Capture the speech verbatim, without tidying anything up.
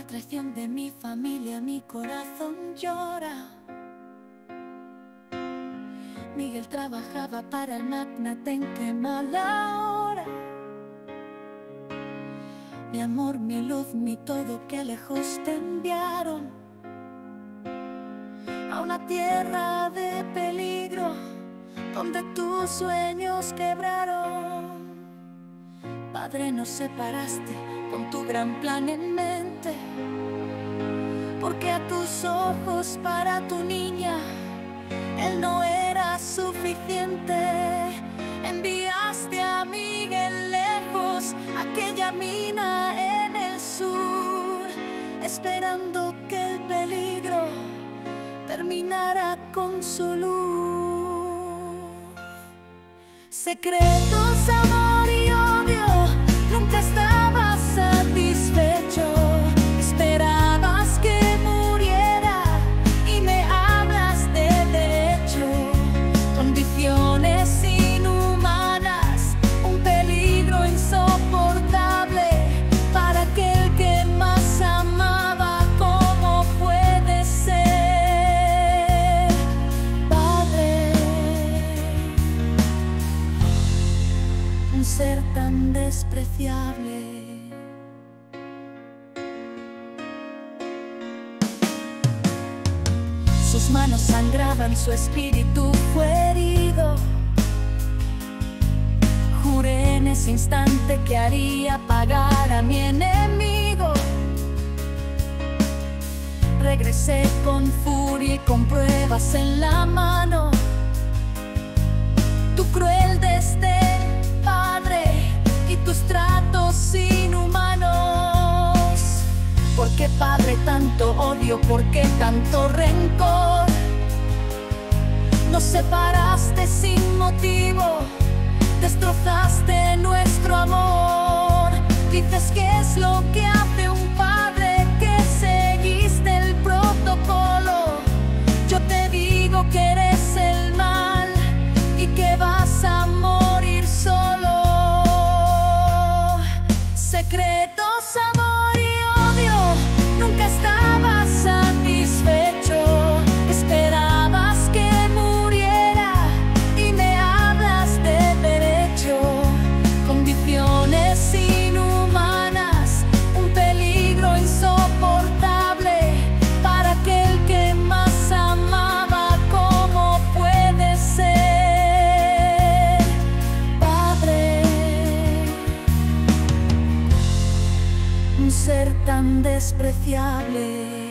traición de mi familia, mi corazón llora. Miguel trabajaba para el magnate, en qué mala hora. Mi amor, mi luz, mi todo, que lejos te enviaron a una tierra de peligro, donde tus sueños quebraron. Padre, nos separaste con tu gran plan en mente, porque a tus ojos, para tu niña, él no era suficiente. Enviaste a Miguel lejos, a aquella mina en el sur, esperando que el peligro terminara con su luz. Secretos, amor y odio, nunca estabas satisfecho. Esperabas que muriera y me hablas de derecho. Condiciones inhumanas, un peligro insoportable para aquel que más amaba. ¿Cómo puede ser, Padre, un ser tan despreciable? Sus manos sangraban, su espíritu fue herido. Juré en ese instante que haría pagar a mi enemigo. Regresé con furia y con pruebas en la mano. Tu cruel desdén, Padre, y tus tratos inhumanos. ¿Por qué, Padre, tanto odio? ¿Por qué tanto rencor? Nos separaste sin motivo, destrozaste nuestro amor. Dices que es lo que hace un padre, que seguiste el protocolo. Yo te digo que eres el mal y que vas a morir solo. Secretos, amor y odio, nunca estabas satisfecho. Esperabas que muriera y me hablas de derecho. Condiciones inhumanas, un peligro insoportable para aquel que más amaba. ¿Cómo puede ser, Padre, un ser tan despreciable?